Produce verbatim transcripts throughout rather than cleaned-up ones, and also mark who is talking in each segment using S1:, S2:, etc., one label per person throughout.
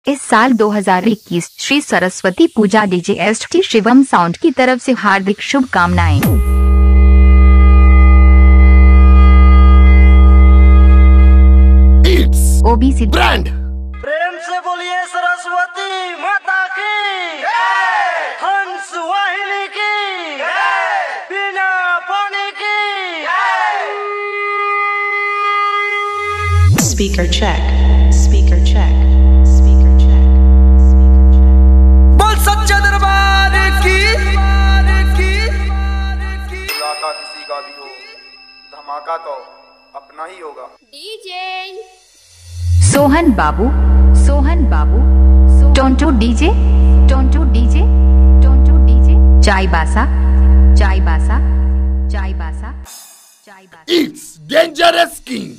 S1: इस साल दो हज़ार इक्कीस Shri Saraswati Puja DJ S T Shivam sound की तरफ से हार्दिक शुभकामनाएं। ओबीसी
S2: ब्रांड
S3: प्रेम से बोलिए सरस्वती माता की, हंस वाहिनी की, बिना पानी की।
S4: Speaker check. Speaker check. Speaker check. Speaker check.
S3: बोल सच्चा दरबार की।
S5: इलाका किसी का भी हो, धमाका तो अपना ही होगा।
S6: DJ
S1: Sohan Babu, Sohan Babu, Tonto DJ, Tonto DJ, Tonto DJ, Chaibasa, Chaibasa, Chaibasa, Chaibasa.
S2: It's dangerous king.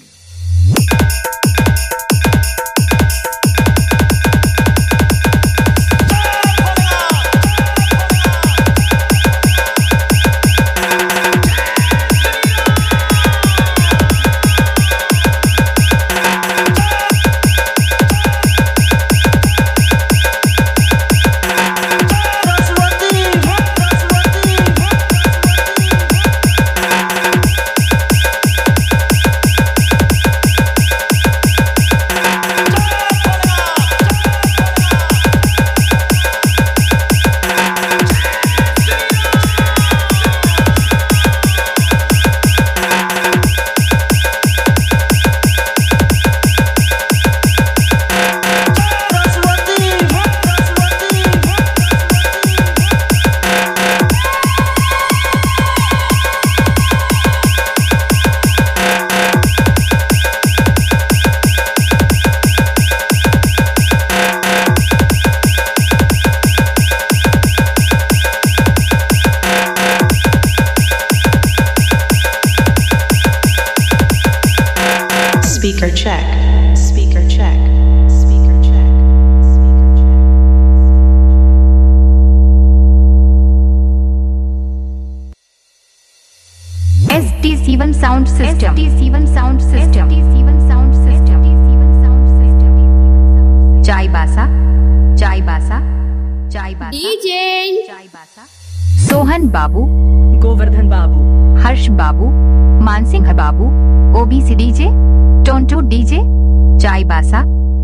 S4: Speaker check. Speaker check. Speaker check. Speaker check.
S1: S T Shivam sound system, S T Shivam sound system, S T Shivam sound system, S T Shivam sound system. Chaibasa, Chaibasa, चाय बासा,
S6: DJ
S1: चाय बासा। सोहन बाबू,
S4: Govardhan Babu.
S1: हर्ष बाबू, मानसिंह बाबू, OBC DJ, Tonto DJ, चाय बासा।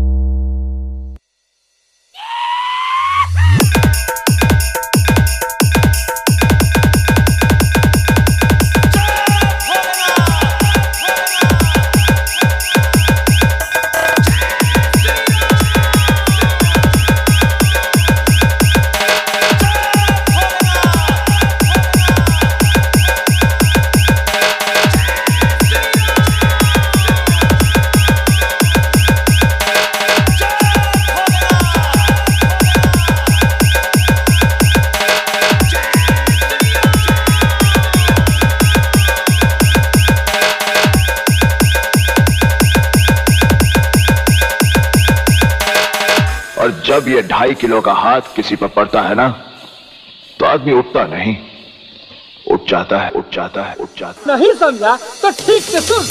S7: और जब ये ढाई किलो का हाथ किसी पर पड़ता है ना, तो आदमी उठता नहीं, उठ जाता है, उठ जाता है, उठ जाता है।
S3: नहीं समझा तो ठीक से सुन।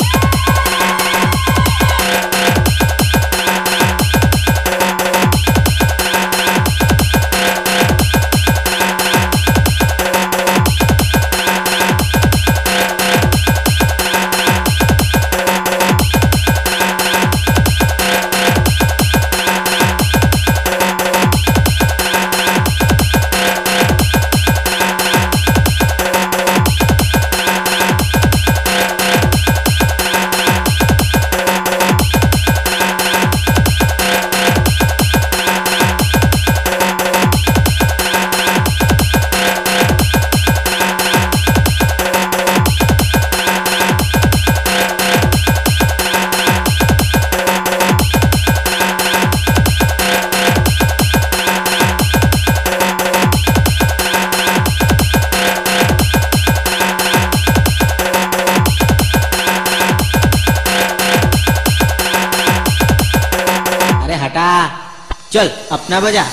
S8: चल अपना बजा।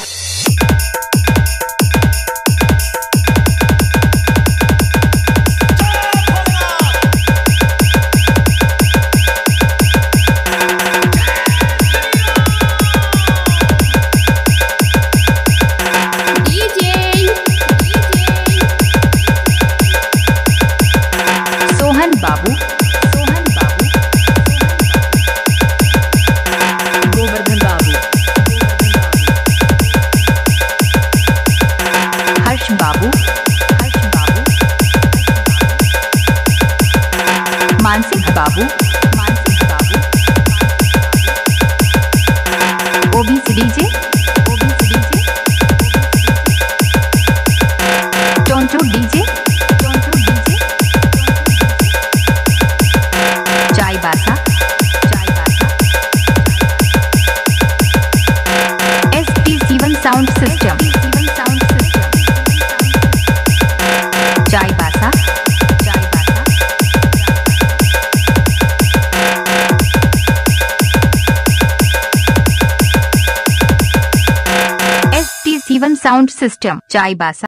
S1: DJ Tonto DJ Tonto DJ Chaibasa Chaibasa S T Shivam sound system Shivam sound system Chaibasa Chaibasa S T Shivam sound system Chaibasa